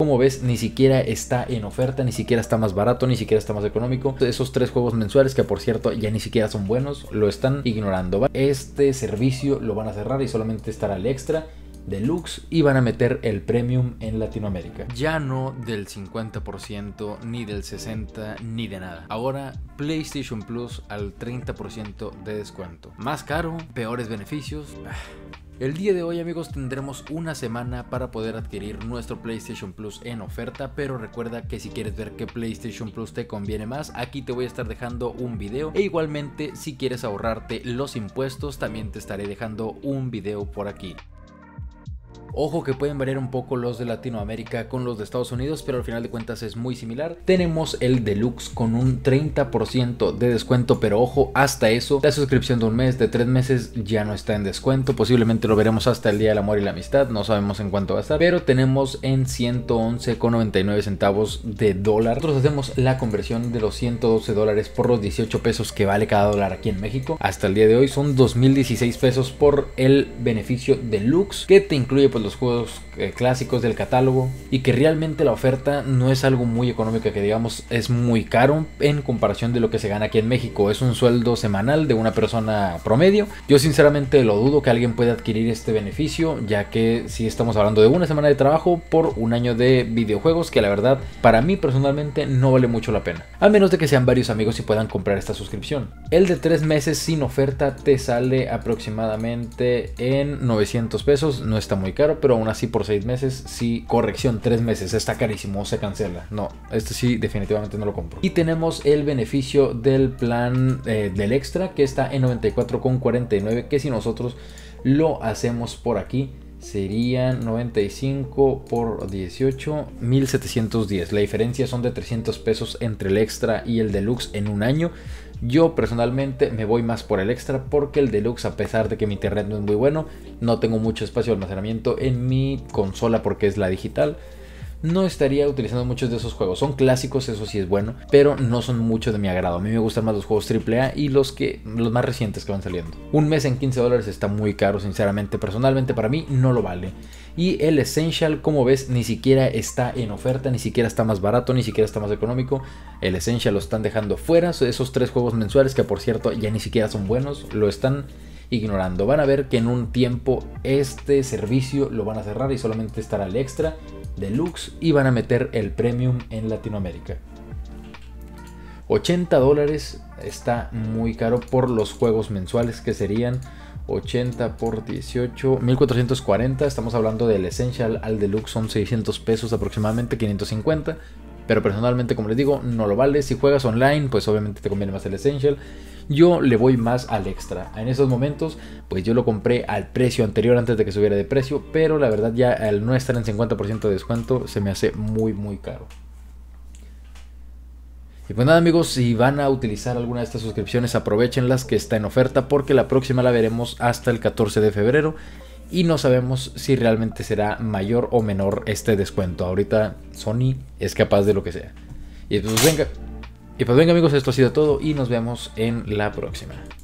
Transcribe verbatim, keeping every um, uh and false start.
como ves, ni siquiera está en oferta, ni siquiera está más barato, ni siquiera está más económico. Esos tres juegos mensuales, que por cierto ya ni siquiera son buenos, lo están ignorando. Este servicio lo van a cerrar y solamente estará el extra, deluxe, y van a meter el premium en Latinoamérica. Ya no del cincuenta por ciento, ni del sesenta por ciento, ni de nada. Ahora PlayStation Plus al treinta por ciento de descuento. Más caro, peores beneficios. El día de hoy, amigos, tendremos una semana para poder adquirir nuestro PlayStation Plus en oferta, pero recuerda que si quieres ver qué PlayStation Plus te conviene más, aquí te voy a estar dejando un video, e igualmente si quieres ahorrarte los impuestos también te estaré dejando un video por aquí. Ojo que pueden variar un poco los de Latinoamérica con los de Estados Unidos, pero al final de cuentas es muy similar. Tenemos el Deluxe con un treinta por ciento de descuento, pero ojo, hasta eso, la suscripción de un mes, de tres meses ya no está en descuento. Posiblemente lo veremos hasta el Día del Amor y la Amistad, no sabemos en cuánto va a estar, pero tenemos en ciento once con noventa y nueve centavos de dólar. Nosotros hacemos la conversión de los ciento doce dólares por los dieciocho pesos que vale cada dólar aquí en México. Hasta el día de hoy son dos mil dieciséis pesos por el beneficio Deluxe, que te incluye pues los juegos eh, clásicos del catálogo, y que realmente la oferta no es algo muy económico, que digamos es muy caro en comparación de lo que se gana aquí en México. Es un sueldo semanal de una persona promedio. Yo sinceramente lo dudo que alguien pueda adquirir este beneficio, ya que si estamos hablando de una semana de trabajo por un año de videojuegos, que la verdad para mí personalmente no vale mucho la pena, a menos de que sean varios amigos y puedan comprar esta suscripción. El de tres meses sin oferta te sale aproximadamente en novecientos pesos, no está muy caro, pero aún así por seis meses, sí, corrección, tres meses, está carísimo, se cancela. No, este sí definitivamente no lo compro. Y tenemos el beneficio del plan eh, del extra, que está en noventa y cuatro con cuarenta y nueve, que si nosotros lo hacemos por aquí serían noventa y cinco por dieciocho, mil setecientos diez. La diferencia son de trescientos pesos entre el extra y el deluxe en un año. Yo personalmente me voy más por el extra, porque el deluxe, a pesar de que mi internet no es muy bueno, no tengo mucho espacio de almacenamiento en mi consola porque es la digital, no estaría utilizando muchos de esos juegos. Son clásicos, eso sí es bueno, pero no son mucho de mi agrado. A mí me gustan más los juegos triple A y los que los más recientes que van saliendo. Un mes en quince dólares está muy caro, sinceramente. Personalmente para mí no lo vale. Y el Essential, como ves, ni siquiera está en oferta, ni siquiera está más barato, ni siquiera está más económico. El Essential lo están dejando fuera. Esos tres juegos mensuales, que por cierto ya ni siquiera son buenos, lo están ignorando. Van a ver que en un tiempo este servicio lo van a cerrar y solamente estará el extra, deluxe, y van a meter el premium en Latinoamérica. ochenta dólares está muy caro por los juegos mensuales, que serían ochenta por dieciocho, mil cuatrocientos cuarenta. Estamos hablando del Essential al deluxe, son seiscientos pesos aproximadamente, quinientos cincuenta. Pero personalmente, como les digo, no lo vale. Si juegas online, pues obviamente te conviene más el Essential. Yo le voy más al extra. En esos momentos, pues yo lo compré al precio anterior, antes de que subiera de precio, pero la verdad ya al no estar en cincuenta por ciento de descuento se me hace muy muy caro. Y pues nada, amigos, si van a utilizar alguna de estas suscripciones, aprovechenlas, que está en oferta, porque la próxima la veremos hasta el catorce de febrero y no sabemos si realmente será mayor o menor este descuento. Ahorita Sony es capaz de lo que sea. Y pues venga, y pues venga amigos, esto ha sido todo y nos vemos en la próxima.